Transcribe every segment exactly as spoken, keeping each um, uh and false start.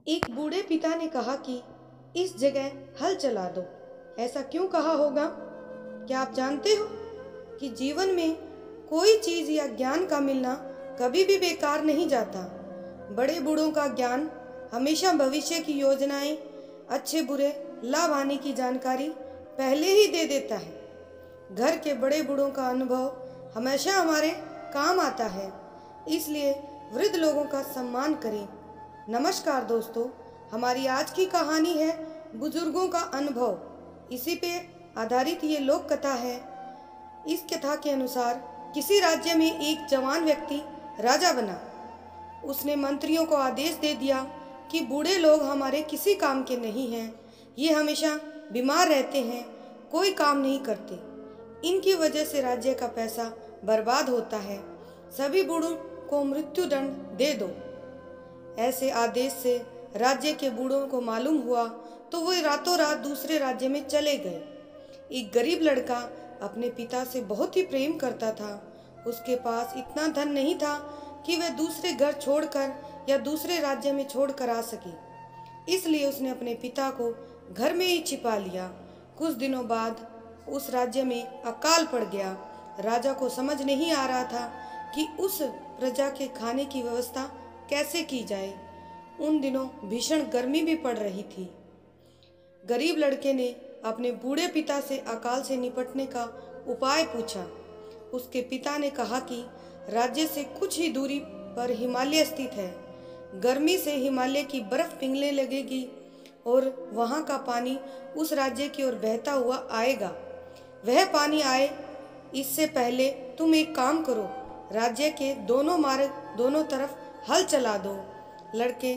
एक बूढ़े पिता ने कहा कि इस जगह हल चला दो। ऐसा क्यों कहा होगा? क्या आप जानते हो कि जीवन में कोई चीज़ या ज्ञान का मिलना कभी भी बेकार नहीं जाता। बड़े बूढ़ों का ज्ञान हमेशा भविष्य की योजनाएं, अच्छे बुरे लाभ हानि की जानकारी पहले ही दे देता है। घर के बड़े बूढ़ों का अनुभव हमेशा हमारे काम आता है, इसलिए वृद्ध लोगों का सम्मान करें। नमस्कार दोस्तों, हमारी आज की कहानी है बुजुर्गों का अनुभव। इसी पे आधारित ये लोक कथा है। इस कथा के अनुसार किसी राज्य में एक जवान व्यक्ति राजा बना। उसने मंत्रियों को आदेश दे दिया कि बूढ़े लोग हमारे किसी काम के नहीं हैं, ये हमेशा बीमार रहते हैं, कोई काम नहीं करते, इनकी वजह से राज्य का पैसा बर्बाद होता है, सभी बूढ़ों को मृत्यु दंड दे दो। ऐसे आदेश से राज्य के बूढ़ों को मालूम हुआ तो वो रातों रात दूसरे राज्य में चले गए। एक गरीब लड़का अपने पिता से बहुत ही प्रेम करता था। उसके पास इतना धन नहीं था कि वह दूसरे घर छोड़कर या दूसरे राज्य में छोड़कर आ सके, इसलिए उसने अपने पिता को घर में ही छिपा लिया। कुछ दिनों बाद उस राज्य में अकाल पड़ गया। राजा को समझ नहीं आ रहा था कि उस प्रजा के खाने की व्यवस्था कैसे की जाए। उन दिनों भीषण गर्मी भी पड़ रही थी। गरीब लड़के ने अपने बूढ़े पिता से अकाल से निपटने का उपाय पूछा। उसके पिता ने कहा कि राज्य से कुछ ही दूरी पर हिमालय स्थित है। गर्मी से हिमालय की बर्फ पिघलने लगेगी और वहाँ का पानी उस राज्य की ओर बहता हुआ आएगा। वह पानी आए इससे पहले तुम एक काम करो, राज्य के दोनों मार्ग दोनों तरफ हल चला दो। लड़के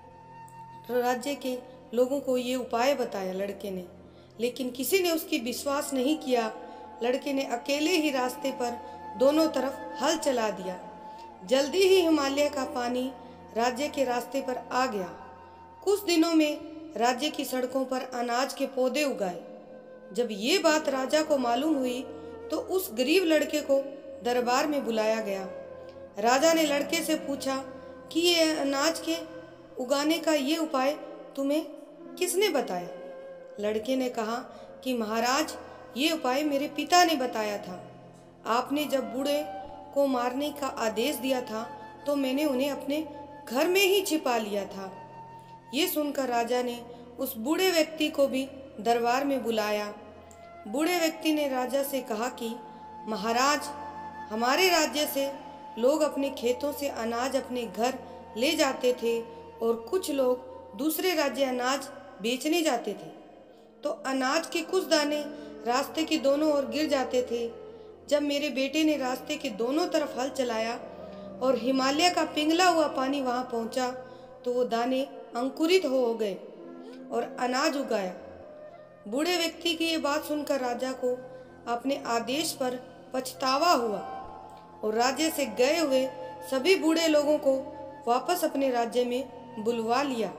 राज्य के लोगों को ये उपाय बताया लड़के ने, लेकिन किसी ने उसकी विश्वास नहीं किया। लड़के ने अकेले ही रास्ते पर दोनों तरफ हल चला दिया। जल्दी ही हिमालय का पानी राज्य के रास्ते पर आ गया। कुछ दिनों में राज्य की सड़कों पर अनाज के पौधे उगाए। जब ये बात राजा को मालूम हुई तो उस गरीब लड़के को दरबार में बुलाया गया। राजा ने लड़के से पूछा कि ये अनाज के उगाने का ये उपाय तुम्हें किसने बताया? लड़के ने कहा कि महाराज, ये उपाय मेरे पिता ने बताया था। आपने जब बूढ़े को मारने का आदेश दिया था तो मैंने उन्हें अपने घर में ही छिपा लिया था। ये सुनकर राजा ने उस बूढ़े व्यक्ति को भी दरबार में बुलाया। बूढ़े व्यक्ति ने राजा से कहा कि महाराज, हमारे राज्य से लोग अपने खेतों से अनाज अपने घर ले जाते थे और कुछ लोग दूसरे राज्य अनाज बेचने जाते थे, तो अनाज के कुछ दाने रास्ते के दोनों ओर गिर जाते थे। जब मेरे बेटे ने रास्ते के दोनों तरफ हल चलाया और हिमालय का पिघला हुआ पानी वहां पहुंचा तो वो दाने अंकुरित हो गए और अनाज उगाया। बूढ़े व्यक्ति की ये बात सुनकर राजा को अपने आदेश पर पछतावा हुआ और राज्य से गए हुए सभी बूढ़े लोगों को वापस अपने राज्य में बुलवा लिया।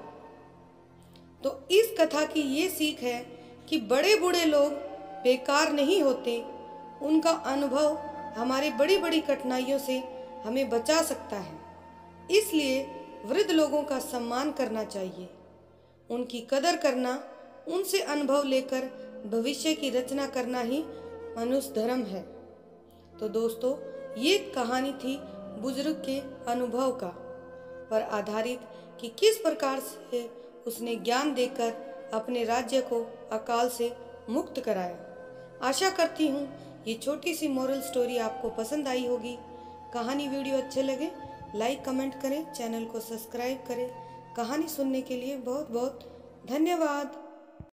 तो इस कथा की ये सीख है कि बड़े बूढ़े लोग बेकार नहीं होते। उनका अनुभव हमारी बड़ी बड़ी कठिनाइयों से हमें बचा सकता है। इसलिए वृद्ध लोगों का सम्मान करना चाहिए, उनकी कदर करना, उनसे अनुभव लेकर भविष्य की रचना करना ही मनुष्य धर्म है। तो दोस्तों, ये कहानी थी बुजुर्ग के अनुभव का पर आधारित कि किस प्रकार से उसने ज्ञान देकर अपने राज्य को अकाल से मुक्त कराया। आशा करती हूँ ये छोटी सी मोरल स्टोरी आपको पसंद आई होगी। कहानी वीडियो अच्छे लगे लाइक कमेंट करें, चैनल को सब्सक्राइब करें। कहानी सुनने के लिए बहुत बहुत धन्यवाद।